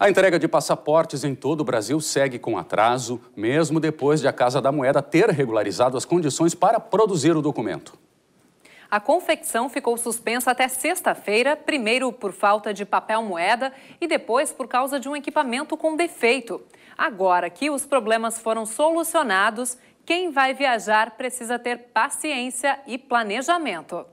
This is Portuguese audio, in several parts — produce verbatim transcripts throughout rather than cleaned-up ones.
A entrega de passaportes em todo o Brasil segue com atraso, mesmo depois de a Casa da Moeda ter regularizado as condições para produzir o documento. A confecção ficou suspensa até sexta-feira, primeiro por falta de papel moeda e depois por causa de um equipamento com defeito. Agora que os problemas foram solucionados, quem vai viajar precisa ter paciência e planejamento.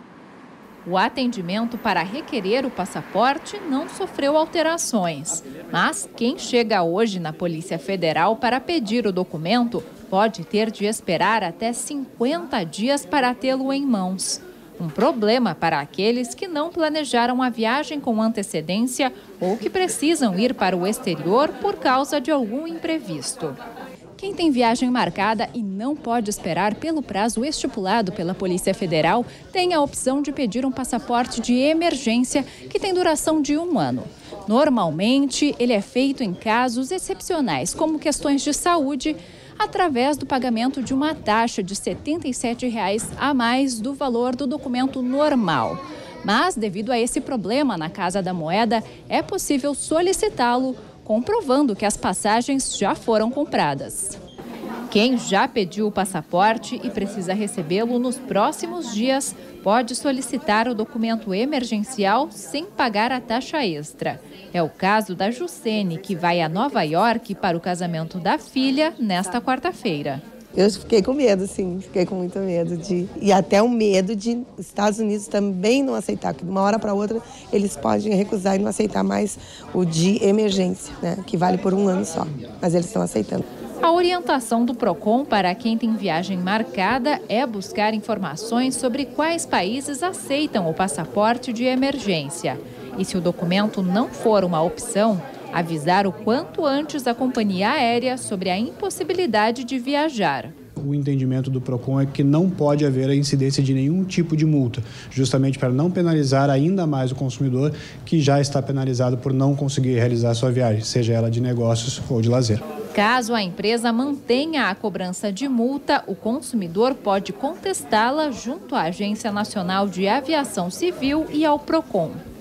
O atendimento para requerer o passaporte não sofreu alterações, mas quem chega hoje na Polícia Federal para pedir o documento pode ter de esperar até cinquenta dias para tê-lo em mãos. Um problema para aqueles que não planejaram a viagem com antecedência ou que precisam ir para o exterior por causa de algum imprevisto. Quem tem viagem marcada e não pode esperar pelo prazo estipulado pela Polícia Federal tem a opção de pedir um passaporte de emergência que tem duração de um ano. Normalmente, ele é feito em casos excepcionais, como questões de saúde, através do pagamento de uma taxa de setenta e sete reais a mais do valor do documento normal. Mas, devido a esse problema na Casa da Moeda, é possível solicitá-lo, comprovando que as passagens já foram compradas. Quem já pediu o passaporte e precisa recebê-lo nos próximos dias, pode solicitar o documento emergencial sem pagar a taxa extra. É o caso da Jucene, que vai a Nova York para o casamento da filha nesta quarta-feira. Eu fiquei com medo, sim, fiquei com muito medo de... E até o medo de Estados Unidos também não aceitar, que de uma hora para outra eles podem recusar e não aceitar mais o de emergência, né, que vale por um ano só, mas eles estão aceitando. A orientação do PROCON para quem tem viagem marcada é buscar informações sobre quais países aceitam o passaporte de emergência. E se o documento não for uma opção, avisar o quanto antes a companhia aérea sobre a impossibilidade de viajar. O entendimento do PROCON é que não pode haver a incidência de nenhum tipo de multa, justamente para não penalizar ainda mais o consumidor que já está penalizado por não conseguir realizar sua viagem, seja ela de negócios ou de lazer. Caso a empresa mantenha a cobrança de multa, o consumidor pode contestá-la junto à Agência Nacional de Aviação Civil e ao PROCON.